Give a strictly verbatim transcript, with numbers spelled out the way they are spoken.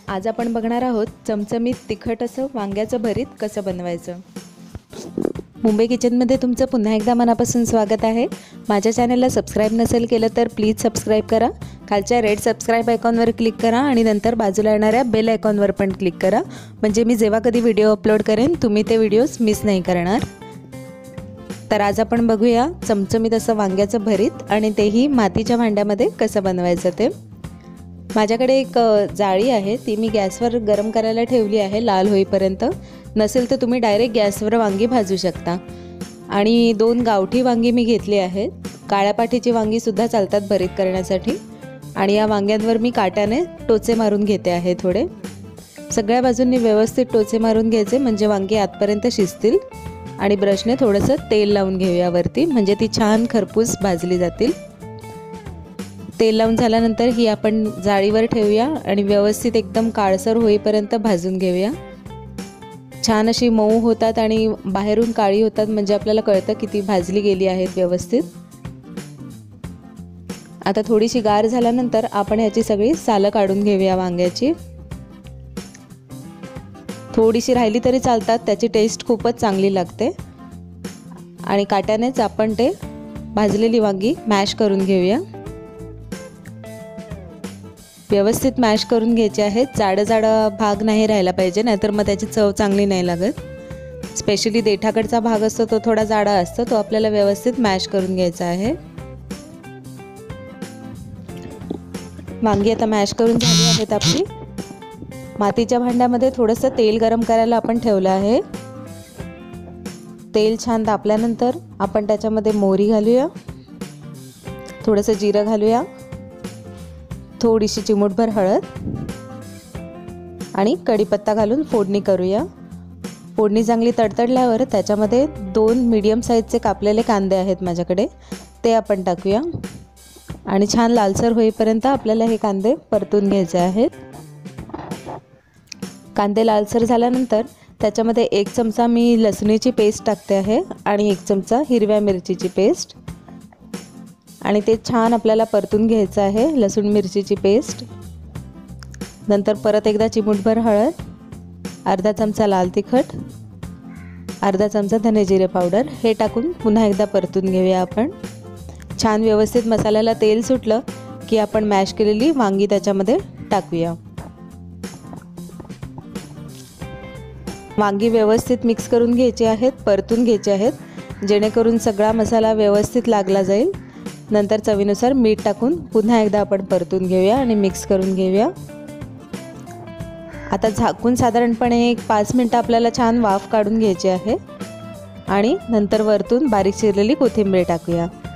आज आपण बघणार आहोत चमचमीत तिखट असं वांग्याचं भरीत कसं बनवायचं। मुंबई किचनमध्ये तुमचं पुन्हा एकदा मनापासून स्वागत आहे। माझ्या चॅनलला सबस्क्राइब नसेल केलं तर प्लीज सबस्क्राइब करा। खालच्या रेड सबस्क्राइब आयकॉनवर क्लिक करा आणि नंतर बाजूला येणाऱ्या बेल आयकॉनवर पण क्लिक करा, म्हणजे मी जेव्हा कधी व्हिडिओ अपलोड करेन तुम्ही ते व्हिडिओज मिस नाही करणार। तर आज आपण बघूया चमचमीत असं वांग्याचं भरीत आणि तेही मातीच्या भांड्यामध्ये कसं बनवायचं ते। माझ्याकडे एक जाळी आहे, ती मी गॅसवर गरम करायला ठेवली आहे लाल होईपर्यंत। नसेल तर तुम्ही डायरेक्ट गॅसवर वांगी भाजू शकता। आणि दोन गावठी वांगी मी घेतली आहेत, काळ्या पाठीची वांगी सुद्धा चालतात भरीत करण्यासाठी। आणि या वांग्यांवर मी काट्याने टोचे मारून घेते आहे थोडे। सगळ्या बाजूंनी व्यवस्थित टोचे मारून घ्यायचे, म्हणजे वांगी आतपर्यंत शिजतील। आणि ब्रशने थोडंसं तेल लावून घेऊया वरती, म्हणजे ती छान खरपूस भाजली जातील। तेल लावून झाल्यानंतर ही आपण जाळीवर ठेवूया आणि व्यवस्थित एकदम काळसर होईपर्यंत भाजून घेऊया। छान अशी मऊ होतात आणि बाहेरून काळी होतात, म्हणजे आपल्याला कळतं की ती भाजली गेली आहेत व्यवस्थित। आता थोडीशी गार झाल्यानंतर आपण याची सगळी सालं काढून घेऊया वांग्याची। थोडीशी राहिली तरी चालतात, त्याची टेस्ट खूपच चांगली लागते। आणि काट्यानेच आपण ते भाजलेली वांगी मॅश करून घेऊया। व्यवस्थित मॅश करून घ्यायचे आहेत, जाडा जाडा भाग नाही राहिला पाहिजे, नाहीतर मग त्याची चव चांगली नाही लागत। स्पेशली देठाकडचा भाग असतो तो थोडा जाडा असतो, तो आपल्याला व्यवस्थित मॅश करून घ्यायचा आहे। वांगी आता मॅश करून झाली आहेत आपली। मातीच्या भांड्यामध्ये थोडंसं तेल गरम करायला आपण ठेवलं आहे। तेल छान तापल्यानंतर आपण त्याच्यामध्ये मोहरी घालूया, थोडंसं जिरं घालूया, थोडीशी चिमूटभर हळद आणि कढीपत्ता घालून फोडणी करूया। फोडणी चांगली तडतडल्यावर त्याच्यामध्ये दोन मीडियम साईजचे कापलेले कांदे आहेत माझ्याकडे, ते आपण टाकूया। आणि छान लालसर होईपर्यंत आपल्याला हे कांदे परतून घ्यायचे आहेत। कांदे लालसर झाल्यानंतर त्याच्यामध्ये एक चमचा मी लसणीची पेस्ट टाकते आहे आणि एक चमचा हिरव्या मिरचीची पेस्ट, आणि ते छान आपल्याला परतून घ्यायचं आहे लसूण मिरचीची पेस्ट। नंतर परत एकदा चिमूटभर हळद, अर्धा चमचा लाल तिखट, अर्धा चमचा धने जिरे पावडर हे टाकून पुन्हा एकदा परतून घेऊया आपण। छान व्यवस्थित मसाल्याला तेल सुटलं की आपण मॅश केलेली वांगी त्याच्यामध्ये टाकूया। वांगी व्यवस्थित मिक्स करून घ्यायची आहेत, परतून घ्यायचे आहेत, जेणेकरून सगळा मसाला व्यवस्थित लागला जाईल। नंतर चवीनुसार मीठ टाकून पुन्हा एकदा आपण परतून घेऊया आणि मिक्स करून घेऊया। आता झाकून साधारणपणे एक पाच मिनटं आपल्याला छान वाफ काढून घ्यायची आहे। आणि नंतर वरतून बारीक चिरलेली कोथिंबीर टाकूया।